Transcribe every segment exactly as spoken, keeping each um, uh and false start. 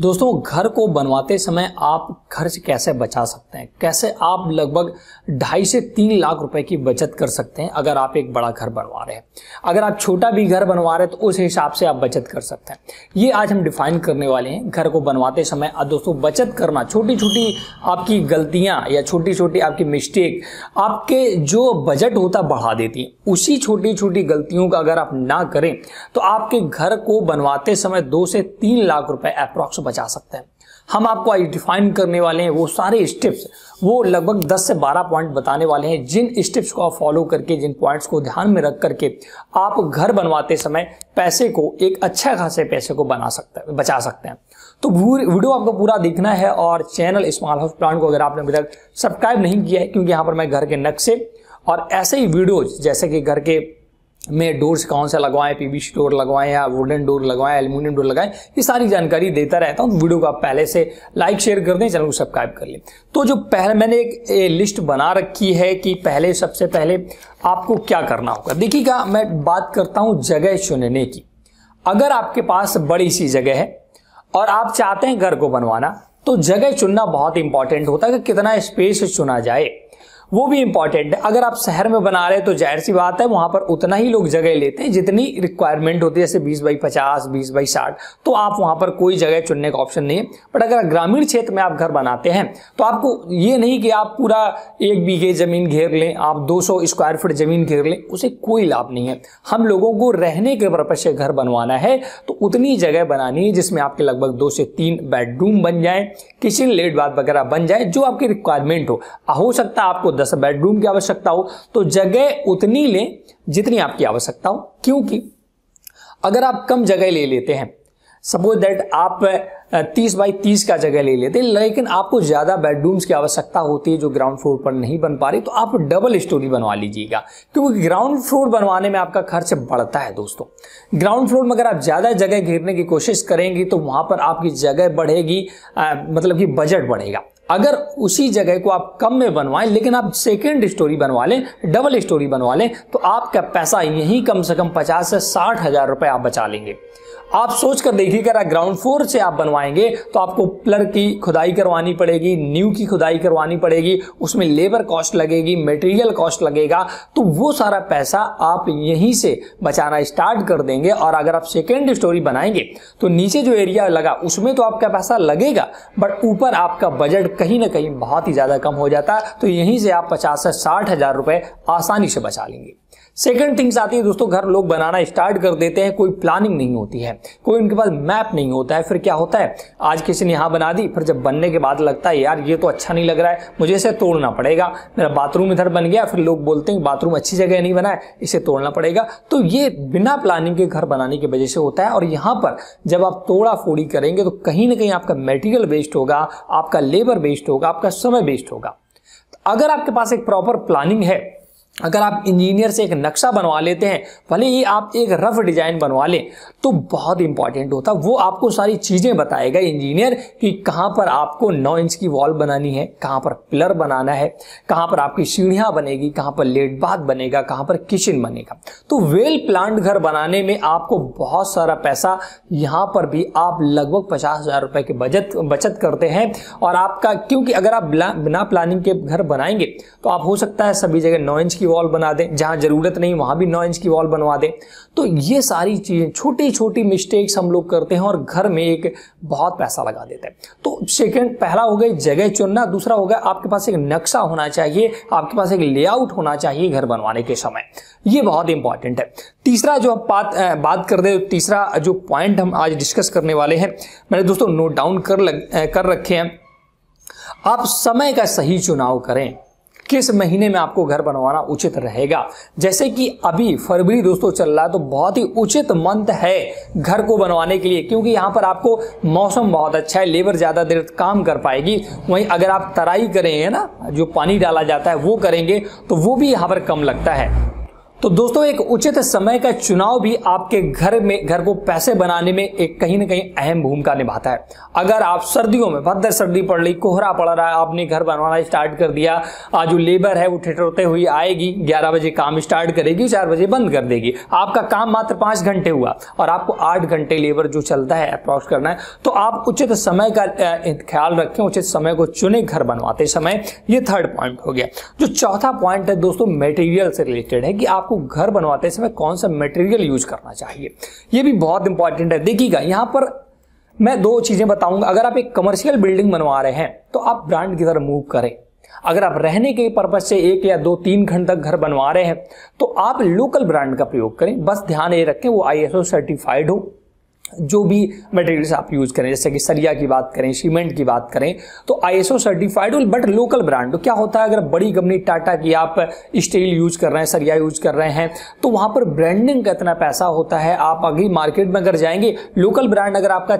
दोस्तों, घर को बनवाते समय आप खर्च कैसे बचा सकते हैं, कैसे आप लगभग ढाई से तीन लाख रुपए की बचत कर सकते हैं अगर आप एक बड़ा घर बनवा रहे हैं। अगर आप छोटा भी घर बनवा रहे हैं तो उस हिसाब से आप बचत कर सकते हैं। ये आज हम डिफाइन करने वाले हैं घर को बनवाते समय। दोस्तों, बचत करना, छोटी छोटी आपकी गलतियां या छोटी छोटी आपकी मिस्टेक आपके जो बजट होता बढ़ा देती है। उसी छोटी छोटी गलतियों का अगर आप ना करें तो आपके घर को बनवाते समय दो से तीन लाख रुपए अप्रॉक्स बचा सकते हैं। हम आपको आज डिफाइन करने वाले हैं वो सारे स्टेप्स, वो लगभग दस से बारह पॉइंट बताने वाले हैं जिन स्टेप्स को आप फॉलो करके, जिन पॉइंट्स को ध्यान में रख करके आप घर बनवाते समय पैसे को, एक अच्छा खासे पैसे को बना सकते हैं, बचा सकते हैं। तो वीडियो आपको पूरा देखना है और चैनल स्मॉल हाउस प्लान को अगर आपने अभी तक सब्सक्राइब नहीं किया है, क्योंकि यहाँ पर मैं घर के नक्शे और ऐसे ही वीडियोज जैसे कि घर के में डोर्स कौन से लगवाएं, पीवीसी डोर लगवाएं या वुडन डोर लगवाएं, एल्यूमिनियम डोर लगाएं, ये सारी जानकारी देता रहता हूं। वीडियो को आप पहले से लाइक शेयर कर दें, चैनल को सब्सक्राइब कर लें। तो जो पहले मैंने एक लिस्ट बना रखी है कि पहले सबसे पहले आपको क्या करना होगा। देखिएगा, मैं बात करता हूं जगह चुनने की। अगर आपके पास बड़ी सी जगह है और आप चाहते हैं घर को बनवाना, तो जगह चुनना बहुत इंपॉर्टेंट होता है कि कितना स्पेस चुना जाए, वो भी इंपॉर्टेंट है। अगर आप शहर में बना रहे हैं तो जाहिर सी बात है वहां पर उतना ही लोग जगह लेते हैं जितनी रिक्वायरमेंट होती है, जैसे बीस बाई पचास, बीस बाई साठ, तो आप वहां पर कोई जगह चुनने का ऑप्शन नहीं है। बट अगर ग्रामीण क्षेत्र में आप घर बनाते हैं तो आपको ये नहीं कि आप पूरा एक बीघे जमीन घेर लें, आप दो सौ स्क्वायर फीट जमीन घेर लें, उसे कोई लाभ नहीं है। हम लोगों को रहने के पर्पज से घर बनवाना है तो उतनी जगह बनानी है जिसमें आपके लगभग दो से तीन बेडरूम बन जाए, किचन लेट बाथ वगैरह बन जाए, जो आपकी रिक्वायरमेंट हो। हो सकता है आपको दस बेडरूम की आवश्यकता हो तो जगह उतनी लें जितनी आपकी आवश्यकता हो, क्योंकि अगर आप कम जगह ले लेते हैं, सपोज दैट आप तीस बाई तीस का जगह ले लेते हैं, लेकिन आपको ज्यादा बेडरूम्स की आवश्यकता होती है जो ग्राउंड फ्लोर पर नहीं बन पा रही, तो आप डबल स्टोरी बनवा लीजिएगा, क्योंकि ग्राउंड फ्लोर बनवाने में आपका खर्च बढ़ता है। दोस्तों, ग्राउंड फ्लोर में अगर आप ज्यादा जगह घेरने की कोशिश करेंगी तो वहां पर आपकी जगह बढ़ेगी, आ, मतलब कि बजट बढ़ेगा। अगर उसी जगह को आप कम में बनवाएं लेकिन आप सेकेंड स्टोरी बनवा लें, डबल स्टोरी बनवा लें, तो आपका पैसा यही कम से कम पचास से साठ हजार रुपए आप बचा लेंगे। आप सोच कर देखिए, अगर ग्राउंड फ्लोर से आप बनवाएंगे तो आपको पिलर की खुदाई करवानी पड़ेगी, नींव की खुदाई करवानी पड़ेगी, उसमें लेबर कॉस्ट लगेगी, मटेरियल कॉस्ट लगेगा, तो वो सारा पैसा आप यहीं से बचाना स्टार्ट कर देंगे। और अगर आप सेकेंड स्टोरी बनाएंगे तो नीचे जो एरिया लगा उसमें तो आपका पैसा लगेगा, बट ऊपर आपका बजट कहीं ना कहीं बहुत ही ज्यादा कम हो जाता है। तो यहीं से आप पचास से साठ हजार रुपए आसानी से बचा लेंगे। सेकंड थिंग्स आती है दोस्तों, घर लोग बनाना स्टार्ट कर देते हैं, कोई प्लानिंग नहीं होती है, कोई उनके पास मैप नहीं होता है। फिर क्या होता है, आज किसी ने यहां बना दी, फिर जब बनने के बाद लगता है यार ये तो अच्छा नहीं लग रहा है, मुझे इसे तोड़ना पड़ेगा। मेरा बाथरूम इधर बन गया, फिर लोग बोलते हैं बाथरूम अच्छी जगह नहीं बना है, इसे तोड़ना पड़ेगा। तो ये बिना प्लानिंग के घर बनाने की वजह से होता है। और यहां पर जब आप तोड़ा फोड़ी करेंगे तो कहीं ना कहीं आपका मटेरियल वेस्ट होगा, आपका लेबर वेस्ट होगा, आपका समय वेस्ट होगा। अगर आपके पास एक प्रॉपर प्लानिंग है, अगर आप इंजीनियर से एक नक्शा बनवा लेते हैं, भले ही आप एक रफ डिजाइन बनवा लें, तो बहुत इंपॉर्टेंट होता है, वो आपको सारी चीजें बताएगा इंजीनियर कि कहां पर आपको नौ इंच की वॉल बनानी है, कहां पर पिलर बनाना है, कहां पर आपकी सीढ़ियां बनेगी, कहां पर लेट बाथ बनेगा, कहां पर किचन बनेगा। तो वेल प्लान्ड घर बनाने में आपको बहुत सारा पैसा, यहां पर भी आप लगभग पचास हजार रुपए की बचत बचत करते हैं। और आपका, क्योंकि अगर आप बिना प्लानिंग के घर बनाएंगे तो आप हो सकता है सभी जगह नौ इंच की वॉल बना दें, जहां जरूरत नहीं वहां भी नौ इंच की वॉल बनवा दें। तो ये सारी चीजें, छोटी छोटी मिस्टेक्स हम लोग करते हैं और घर में एक बहुत पैसा लगा देते हैं। तो सेकंड, पहला हो गया जगह चुनना, दूसरा हो गया आपके पास एक नक्शा होना चाहिए, आपके पास एक लेआउट होना चाहिए घर बनवाने के समय, ये बहुत इंपॉर्टेंट है। तीसरा जो हम बात बात कर दे, तीसरा जो पॉइंट हम आज डिस्कस करने वाले हैं, मैंने दोस्तों नोट डाउन कर लग, कर रखे हैं। आप समय का सही चुनाव करें, किस महीने में आपको घर बनवाना उचित रहेगा। जैसे कि अभी फरवरी दोस्तों चल रहा है, तो बहुत ही उचित मंथ है घर को बनवाने के लिए, क्योंकि यहाँ पर आपको मौसम बहुत अच्छा है, लेबर ज्यादा देर काम कर पाएगी। वहीं अगर आप तराई करेंगे ना, जो पानी डाला जाता है वो करेंगे, तो वो भी यहाँ पर कम लगता है। तो दोस्तों एक उचित समय का चुनाव भी आपके घर में घर को पैसे बनाने में एक कहीं ना कहीं अहम भूमिका निभाता है। अगर आप सर्दियों में भद्र सर्दी पड़ रही, कोहरा पड़ रहा है, आपने घर बनवाना स्टार्ट कर दिया, आज जो लेबर है वो ठिठुरते हुई आएगी, ग्यारह बजे काम स्टार्ट करेगी, चार बजे बंद कर देगी, आपका काम मात्र पांच घंटे हुआ और आपको आठ घंटे लेबर जो चलता है अप्रॉक्स करना है, तो आप उचित समय का ख्याल रखें, उचित समय को चुने घर बनवाते समय। ये थर्ड पॉइंट हो गया। जो चौथा पॉइंट है दोस्तों मटेरियल से रिलेटेड है कि आपको घर बनवाते समय कौन सा मटेरियल यूज करना चाहिए। ये भी बहुत इंपॉर्टेंट है। देखिएगा यहां पर मैं दो चीजें बताऊंगा। अगर आप एक कमर्शियल बिल्डिंग बनवा रहे हैं तो आप ब्रांड की तरफ मूव करें। अगर आप रहने के पर्पज से एक या दो तीन घंटे तक घर बनवा रहे हैं तो आप लोकल ब्रांड का प्रयोग करें। बस ध्यान ये रखें वो आई एस ओ सर्टिफाइड हो। जो भी मटेरियल्स आप यूज करें, जैसे कि सरिया की बात करें, सीमेंट की बात करें, तो आई एस ओ सर्टिफाइड हो बट लोकल ब्रांड। तो क्या होता है अगर बड़ी कंपनी टाटा की आप स्टील यूज कर रहे हैं, सरिया यूज कर रहे हैं, तो वहां पर ब्रांडिंग का इतना पैसा होता है। आप अभी मार्केट में अगर जाएंगे, लोकल ब्रांड अगर आपका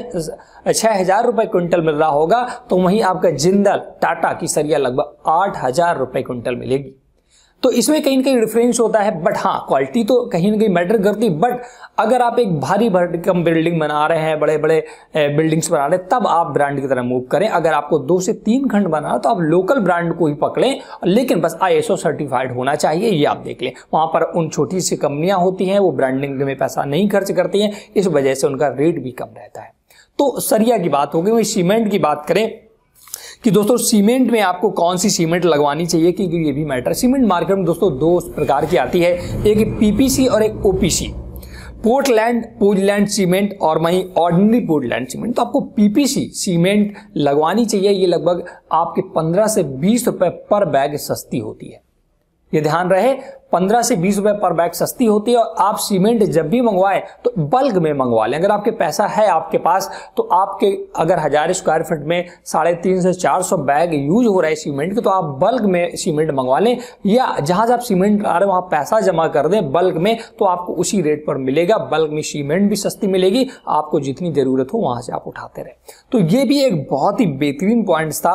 छह छह हजार रुपए क्विंटल मिल रहा होगा तो वहीं आपका जिंदल टाटा की सरिया लगभग आठ हजार रुपए क्विंटल मिलेगी। तो इसमें कहीं ना कहीं डिफरेंस होता है, बट हाँ क्वालिटी तो कहीं ना कहीं मैटर करती। बट अगर आप एक भारी भरकम बिल्डिंग बना रहे हैं, बड़े बड़े बिल्डिंग्स बना रहे हैं, तब आप ब्रांड की तरह मूव करें। अगर आपको दो से तीन खंड बनाना तो आप लोकल ब्रांड को ही पकड़ें, लेकिन बस आई एस ओ सर्टिफाइड होना चाहिए। ये आप देख लें। वहां पर उन छोटी सी कंपनियां होती हैं, वो ब्रांडिंग में पैसा नहीं खर्च करती हैं, इस वजह से उनका रेट भी कम रहता है। तो सरिया की बात हो गई। वही सीमेंट की बात करें कि दोस्तों सीमेंट में आपको कौन सी सीमेंट लगवानी चाहिए, क्योंकि ये भी मैटर। सीमेंट मार्केट में दोस्तों दो प्रकार की आती है, एक पीपीसी और एक ओपीसी, पोर्टलैंड पोर्टलैंड सीमेंट और वहीं ऑर्डिनरी पोर्टलैंड सीमेंट। तो आपको पीपीसी सीमेंट लगवानी चाहिए। ये लगभग आपके पंद्रह से बीस रुपए पर बैग सस्ती होती है। ये ध्यान रहे, पंद्रह से बीस रुपए पर बैग सस्ती होती है। और आप सीमेंट जब भी मंगवाएं तो बल्क में मंगवा लें। अगर आपके पैसा है आपके पास तो आपके अगर हजार स्क्वायर फीट में साढ़े तीन से चार सौ बैग यूज हो रहा है सीमेंट के, तो आप बल्क में सीमेंट मंगवा लें, या जहां से आप सीमेंट ला रहे हैं वहां पैसा जमा कर दें बल्क में, तो आपको उसी रेट पर मिलेगा। बल्क में सीमेंट भी सस्ती मिलेगी, आपको जितनी जरूरत हो वहां से आप उठाते रहे। तो ये भी एक बहुत ही बेहतरीन पॉइंट था।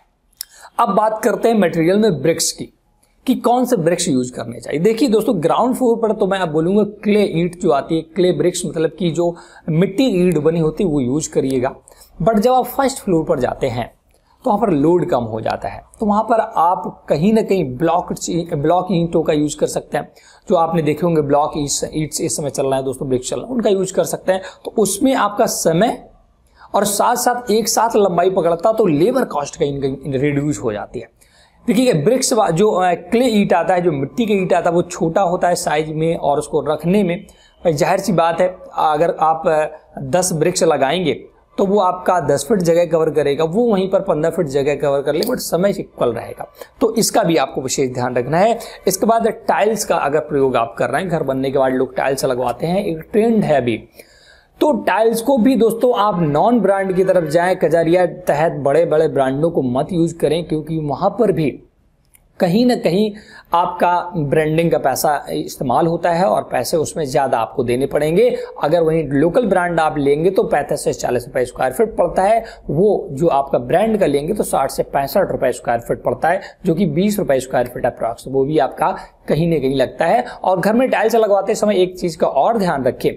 अब बात करते हैं मटेरियल में ब्रिक्स की, कि कौन से ब्रिक्स यूज करने चाहिए। देखिए दोस्तों ग्राउंड फ्लोर पर तो मैं आप बोलूंगा क्ले ईंट जो आती है, क्ले ब्रिक्स मतलब कि जो मिट्टी की ईंट बनी होती है वो यूज करिएगा। बट जब आप फर्स्ट फ्लोर पर जाते हैं तो वहां पर लोड कम हो जाता है, तो वहां पर आप कहीं ना कहीं ब्लॉक ब्लॉक ईंटों का यूज कर सकते हैं। जो आपने देखे होंगे ब्लॉक ईंट इस समय चल रहा है दोस्तों, ब्रिक्स चल रहा है, उनका यूज कर सकते हैं। तो उसमें आपका समय और साथ साथ एक साथ लंबाई पकड़ता, तो लेबर कॉस्ट कहीं ना कहीं रिड्यूस हो जाती है। देखिए ब्रिक्स जो क्ले ईंट आता है, जो मिट्टी का ईंट आता है, वो छोटा होता है साइज में और उसको रखने में जाहिर सी बात है अगर आप दस ब्रिक्स लगाएंगे तो वो आपका दस फीट जगह कवर करेगा, वो वहीं पर पंद्रह फीट जगह कवर कर ले, बट समय इक्वल रहेगा। तो इसका भी आपको विशेष ध्यान रखना है। इसके बाद टाइल्स का अगर प्रयोग आप कर रहे हैं, घर बनने के बाद लोग टाइल्स लगवाते हैं, एक ट्रेंड है अभी, तो टाइल्स को भी दोस्तों आप नॉन ब्रांड की तरफ जाएं। कजारिया तहत बड़े बड़े ब्रांडों को मत यूज करें, क्योंकि वहां पर भी कहीं ना कहीं आपका ब्रांडिंग का पैसा इस्तेमाल होता है और पैसे उसमें ज्यादा आपको देने पड़ेंगे। अगर वहीं लोकल ब्रांड आप लेंगे तो पैंतीस से चालीस रुपए स्क्वायर फीट पड़ता है, वो जो आपका ब्रांड का लेंगे तो साठ से पैंसठ रुपए स्क्वायर फीट पड़ता है, जो कि बीस रुपए स्क्वायर फीट अप्रॉक्स, वो भी आपका कहीं ना कहीं लगता है। और घर में टाइल्स लगवाते समय एक चीज का और ध्यान रखें,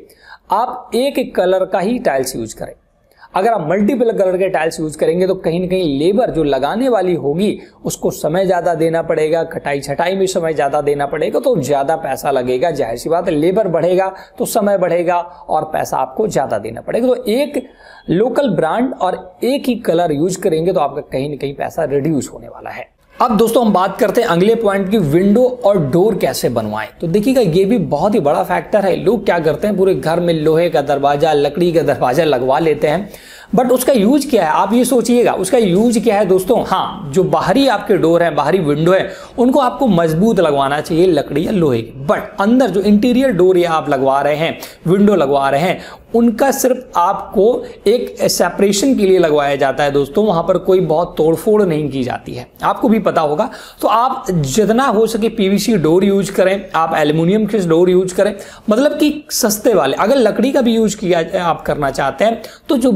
आप एक एक कलर का ही टाइल्स यूज करें। अगर आप मल्टीपल कलर के टाइल्स यूज करेंगे तो कहीं ना कहीं लेबर जो लगाने वाली होगी उसको समय ज्यादा देना पड़ेगा, कटाई छटाई में समय ज्यादा देना पड़ेगा, तो ज्यादा पैसा लगेगा। जाहिर सी बात है लेबर बढ़ेगा तो समय बढ़ेगा और पैसा आपको ज्यादा देना पड़ेगा। तो एक लोकल ब्रांड और एक ही कलर यूज करेंगे तो आपका कहीं ना कहीं पैसा रिड्यूस होने वाला है। अब दोस्तों हम बात करते हैं अगले पॉइंट की, विंडो और डोर कैसे बनवाएं। तो देखिएगा ये भी बहुत ही बड़ा फैक्टर है। लोग क्या करते हैं, पूरे घर में लोहे का दरवाजा, लकड़ी का दरवाजा लगवा लेते हैं, बट उसका यूज क्या है आप ये सोचिएगा। उसका यूज क्या है दोस्तों, हाँ जो बाहरी आपके डोर है, बाहरी विंडो है, उनको आपको मजबूत लगवाना चाहिए लकड़ी या लोहे की। बट अंदर जो इंटीरियर डोर या आप लगवा रहे हैं, विंडो लगवा रहे हैं, उनका सिर्फ आपको एक सेपरेशन के लिए लगवाया जाता है दोस्तों। वहां पर कोई बहुत तोड़फोड़ नहीं की जाती है, आपको भी पता होगा। तो आप जितना हो सके पीवीसी डोर यूज करें, आप एल्युमिनियम के डोर यूज करें, मतलब कि सस्ते वाले। अगर लकड़ी का भी यूज किया आप करना चाहते हैं तो जो बने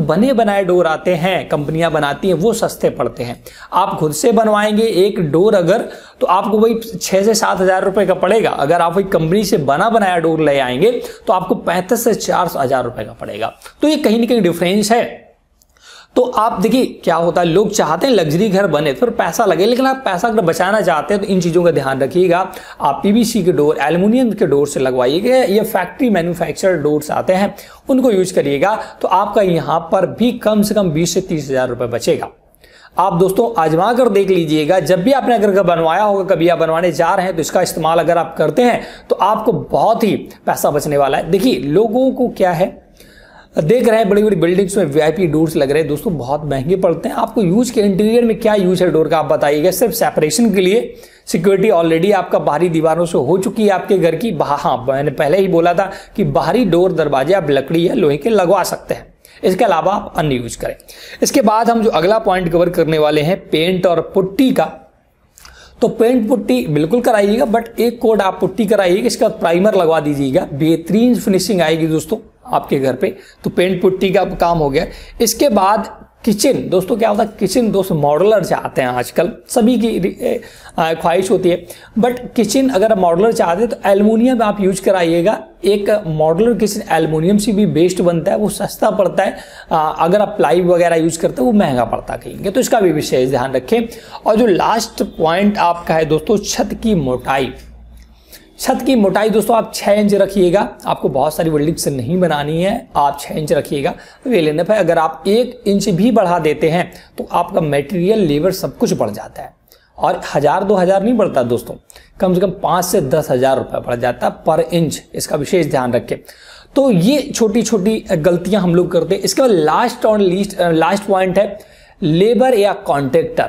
बनाए डोर आते हैं, कंपनियां बनाती हैं, वो सस्ते पड़ते हैं। आप खुद से बनवाएंगे एक डोर अगर, तो आपको वही छः से सात हज़ार रुपये का पड़ेगा। अगर आप वही कंपनी से बना बनाया डोर ले आएंगे तो आपको पैंतीस से चार हज़ार रुपये का पड़ेगा। तो ये कहीं ना कहीं डिफरेंस है। तो आप देखिए क्या होता है, लोग चाहते हैं लग्जरी घर बने, फिर पैसा लगे, लेकिन आप पैसा अगर बचाना चाहते हैं तो इन चीज़ों का ध्यान रखिएगा। आप पीवीसी के डोर, एल्युमिनियम के डोर से लगवाइएगा, या फैक्ट्री मैन्युफैक्चर्ड डोर्स आते हैं उनको यूज करिएगा, तो आपका यहाँ पर भी कम से कम बीस से तीस हज़ार रुपये बचेगा। आप दोस्तों आजमा कर देख लीजिएगा, जब भी आपने अगर बनवाया होगा, कभी आप बनवाने जा रहे हैं, तो इसका इस्तेमाल अगर आप करते हैं तो आपको बहुत ही पैसा बचने वाला है। देखिए लोगों को क्या है, देख रहे हैं बड़ी बड़ी बिल्डिंग्स में वीआईपी डोर्स लग रहे हैं दोस्तों, बहुत महंगे पड़ते हैं। आपको यूज के इंटीरियर में क्या यूज है डोर का आप बताइएगा। सिर्फ सेपरेशन के लिए, सिक्योरिटी ऑलरेडी आपका बाहरी दीवारों से हो चुकी है आपके घर की। हाँ, मैंने पहले ही बोला था कि बाहरी डोर दरवाजे आप लकड़ी या लोहे के लगवा सकते हैं, इसके अलावा आप अन्य यूज करें। इसके बाद हम जो अगला पॉइंट कवर करने वाले हैं पेंट और पुट्टी का। तो पेंट पुट्टी बिल्कुल कराइएगा, बट एक कोड आप पुट्टी कराइएगा, इसका प्राइमर लगवा दीजिएगा, बेहतरीन फिनिशिंग आएगी दोस्तों आपके घर पे। तो पेंट पुट्टी का काम हो गया। इसके बाद किचन, दोस्तों क्या होता है, किचन दोस्तों मॉडुलर चाहते हैं आजकल, सभी की ख्वाहिश होती है, बट किचन अगर आप मॉडुलर चाहते हैं तो एल्युमिनियम आप यूज कराइएगा। एक मॉडुलर किचन एल्युमिनियम से भी बेस्ट बनता है, वो सस्ता पड़ता है। आ, अगर आप प्लाई वगैरह यूज करते हैं वो महंगा पड़ता कहेंगे, तो इसका भी विशेष ध्यान रखें। और जो लास्ट पॉइंट आपका है दोस्तों, छत की मोटाई। छत की मोटाई दोस्तों आप छः इंच रखिएगा। आपको बहुत सारी बिल्डिंग से नहीं बनानी है, आप छः इंच रखिएगा, वे लेने पर अगर आप एक इंच भी बढ़ा देते हैं तो आपका मटेरियल, लेबर सब कुछ बढ़ जाता है। और हज़ार दो हज़ार नहीं बढ़ता दोस्तों, कम से कम पाँच से दस हज़ार रुपये बढ़ जाता है पर इंच, इसका विशेष ध्यान रखें। तो ये छोटी छोटी गलतियां हम लोग करते हैं। इसके बाद लास्ट और लीस्ट लास्ट पॉइंट है लेबर या कॉन्ट्रैक्टर।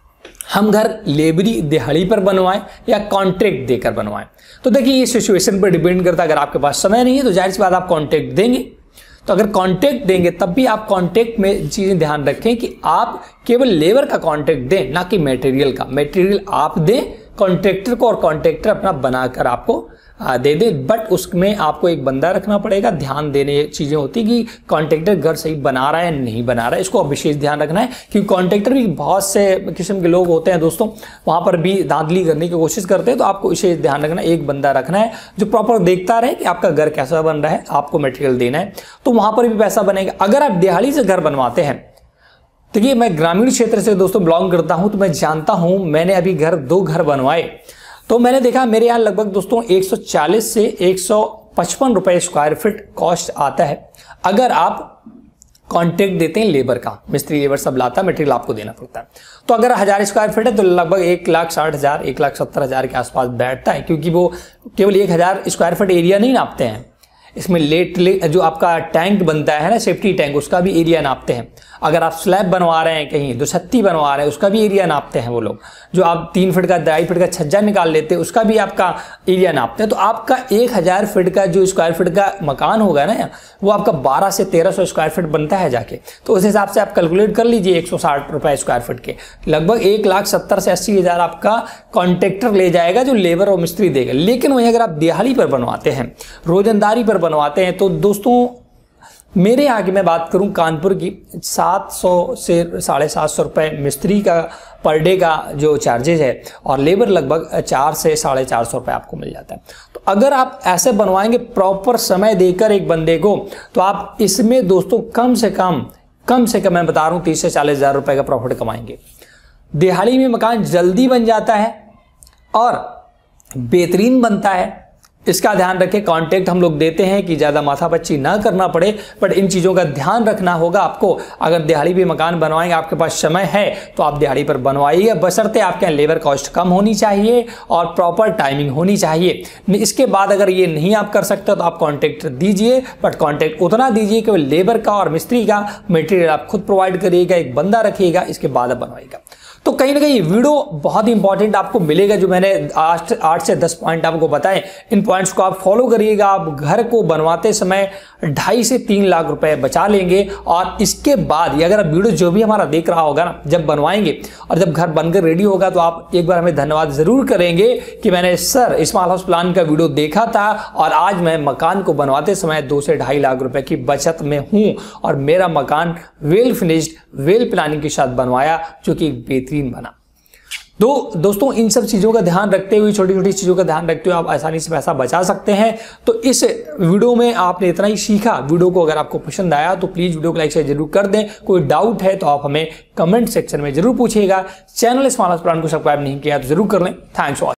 हम घर लेबरी दिहाड़ी पर बनवाएं या कॉन्ट्रैक्ट देकर बनवाएं, तो देखिए ये सिचुएशन पर डिपेंड करता है। अगर आपके पास समय नहीं है तो जाहिर सी बात आप कॉन्ट्रैक्ट देंगे, तो अगर कॉन्ट्रैक्ट देंगे तब भी आप कॉन्ट्रैक्ट में चीज़ें ध्यान रखें कि आप केवल लेबर का कॉन्ट्रैक्ट दें, ना कि मटेरियल का। मटेरियल आप दें कॉन्ट्रैक्टर को और कॉन्ट्रैक्टर अपना बनाकर आपको दे दे, बट उसमें आपको एक बंदा रखना पड़ेगा। ध्यान देने चीज़ें होती कि कॉन्ट्रैक्टर घर सही बना रहा है नहीं बना रहा है, इसको विशेष ध्यान रखना है। क्योंकि कॉन्ट्रैक्टर भी बहुत से किस्म के लोग होते हैं दोस्तों, वहाँ पर भी धांधली करने की कोशिश करते हैं, तो आपको विशेष ध्यान रखना है। एक बंदा रखना है जो प्रॉपर देखता रहे कि आपका घर कैसा बन रहा है, आपको मटेरियल देना है, तो वहाँ पर भी पैसा बनेगा। अगर आप दिहाड़ी से घर बनवाते हैं, देखिए मैं ग्रामीण क्षेत्र से दोस्तों बिलोंग करता हूँ, तो मैं जानता हूँ, मैंने अभी घर दो घर बनवाए, तो मैंने देखा मेरे यहाँ लगभग दोस्तों एक सौ चालीस से एक सौ पचपन रुपए स्क्वायर फीट कॉस्ट आता है। अगर आप कॉन्ट्रैक्ट देते हैं लेबर का, मिस्त्री लेबर सब लाता है, मटेरियल आपको देना पड़ता है। तो अगर हज़ार स्क्वायर फीट है तो लगभग एक लाख साठ हज़ार एक लाख सत्तर हज़ार के आसपास बैठता है, क्योंकि वो केवल एक हज़ार स्क्वायर फीट एरिया नहीं नापते हैं, इसमें लेट ले, जो आपका टैंक बनता है ना सेफ्टी टैंक, उसका भी एरिया नापते हैं। अगर आप स्लैब बनवा रहे हैं, कहीं दो छत्ती बनवा रहे हैं, उसका भी एरिया नापते हैं वो लोग। जो आप तीन फीट का ढाई फीट का छज्जा निकाल लेते हैं, उसका भी आपका एरिया नापते हैं। तो आपका एक हज़ार फीट का जो स्क्वायर फीट का मकान होगा ना, वो आपका बारह से तेरह सौ स्क्वायर फीट बनता है जाके। तो उस हिसाब से आप कैलकुलेट कर लीजिए, एक सौ साठ रुपये स्क्वायर फीट के लगभग एक लाख सत्तर से अस्सी हज़ार आपका कॉन्ट्रैक्टर ले जाएगा, जो लेबर और मिस्त्री देगा। लेकिन वहीं अगर आप दिहाड़ी पर बनवाते हैं, रोजंदारी पर बनवाते हैं, तो दोस्तों मेरे यहाँ की मैं बात करूं कानपुर की, सात सौ से साढ़े सात सौ रुपये मिस्त्री का पर डे का जो चार्जेज है, और लेबर लगभग चार से साढ़े चार सौ रुपये आपको मिल जाता है। तो अगर आप ऐसे बनवाएंगे प्रॉपर समय देकर एक बंदे को, तो आप इसमें दोस्तों कम से कम कम से कम मैं बता रहा हूँ तीस से चालीस हज़ार रुपये का प्रॉफिट कमाएंगे। दिहाड़ी में मकान जल्दी बन जाता है और बेहतरीन बनता है, इसका ध्यान रखें। कॉन्ट्रैक्ट हम लोग देते हैं कि ज़्यादा माथापच्ची ना करना पड़े, बट इन चीज़ों का ध्यान रखना होगा आपको। अगर दिहाड़ी पे मकान बनवाएंगे, आपके पास समय है, तो आप दिहाड़ी पर बनवाइए, बशर्ते आपके यहाँ लेबर कॉस्ट कम होनी चाहिए और प्रॉपर टाइमिंग होनी चाहिए। इसके बाद अगर ये नहीं आप कर सकते तो आप कॉन्ट्रैक्ट दीजिए, बट कॉन्ट्रैक्ट उतना दीजिए कि लेबर का और मिस्त्री का मटेरियल आप खुद प्रोवाइड करिएगा, एक बंदा रखिएगा, इसके बाद आप बनवाइएगा। तो कहीं ना कहीं वीडियो बहुत ही इंपॉर्टेंट आपको मिलेगा। जो मैंने आठ आठ से दस पॉइंट आपको बताए, इन पॉइंट्स को आप फॉलो करिएगा, आप घर को बनवाते समय ढाई से तीन लाख रुपए बचा लेंगे। और इसके बाद ये अगर आप वीडियो जो भी हमारा देख रहा होगा ना, जब बनवाएंगे और जब घर बनकर रेडी होगा तो आप एक बार हमें धन्यवाद जरूर करेंगे कि मैंने सर स्मॉल हाउस प्लान का वीडियो देखा था और आज मैं मकान को बनवाते समय दो से ढाई लाख रुपए की बचत में हूं और मेरा मकान वेल फिनिश्ड, वेल प्लानिंग के साथ बनवाया, जो कि बेहतरीन बना। तो दोस्तों, इन सब चीज़ों का ध्यान रखते हुए, छोटी छोटी चीज़ों का ध्यान रखते हुए आप आसानी से पैसा बचा सकते हैं। तो इस वीडियो में आपने इतना ही सीखा। वीडियो को अगर आपको पसंद आया तो प्लीज़ वीडियो को लाइक शेयर जरूर कर दें। कोई डाउट है तो आप हमें कमेंट सेक्शन में जरूर पूछिएगा। चैनल स्मॉल हाउस प्लान को सब्सक्राइब नहीं किया तो जरूर कर लें। Thanks for